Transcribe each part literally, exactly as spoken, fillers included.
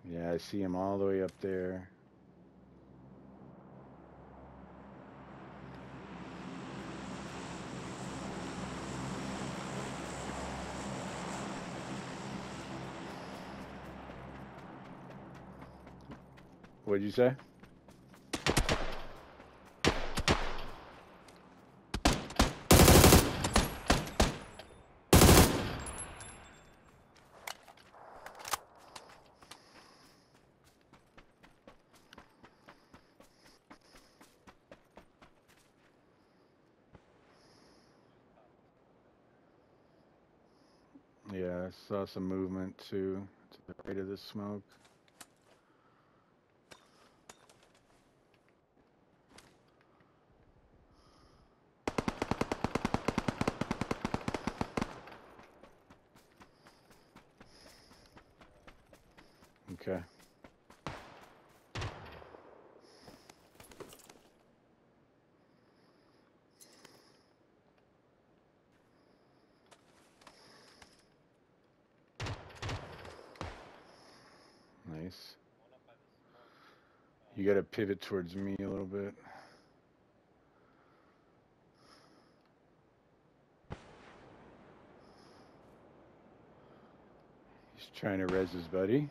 Yeah, I see him all the way up there. What'd you say? Yeah, I saw some movement too, to the right of the smoke. Okay. Nice. You gotta pivot towards me a little bit. He's trying to res his buddy.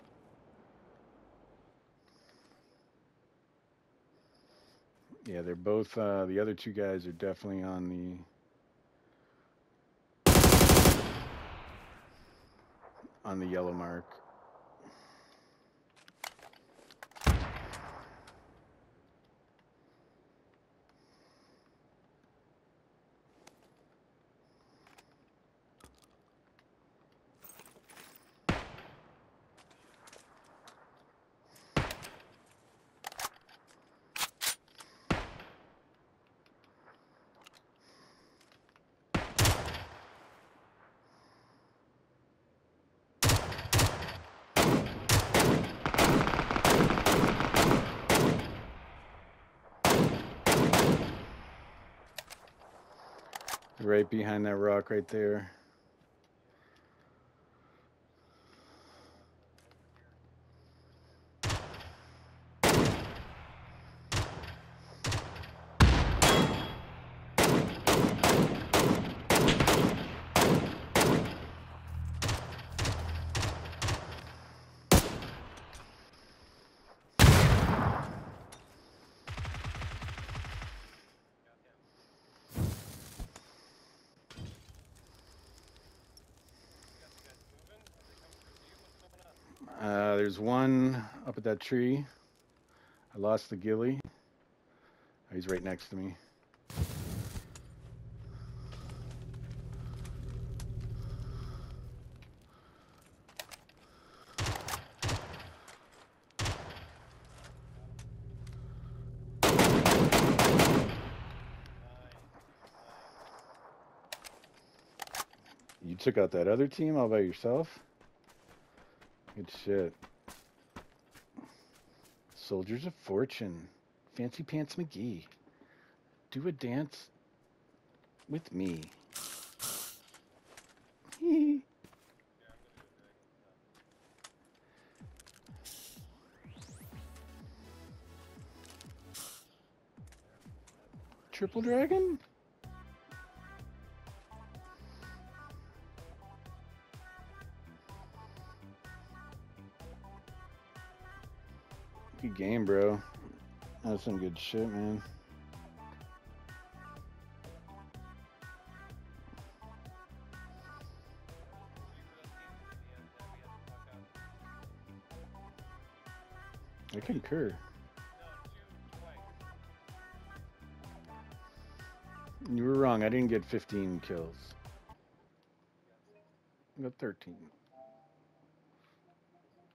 Yeah, they're both, uh, the other two guys are definitely on the, on the yellow mark. Right behind that rock right there. Uh, there's one up at that tree. I lost the ghillie. Oh, he's right next to me. You took out that other team all by yourself? Good shit. Soldiers of Fortune. Fancy Pants McGee. Do a dance with me. Triple Dragon? Good game, bro. That's some good shit, man. I concur. You were wrong. I didn't get fifteen kills. I got thirteen.